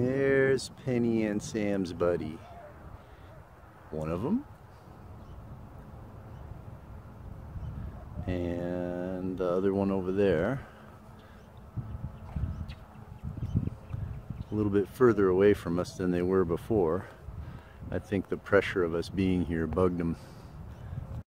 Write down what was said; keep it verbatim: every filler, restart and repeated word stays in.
There's Penny and Sam's buddy. One of them. And the other one over there. A little bit further away from us than they were before. I think the pressure of us being here bugged them.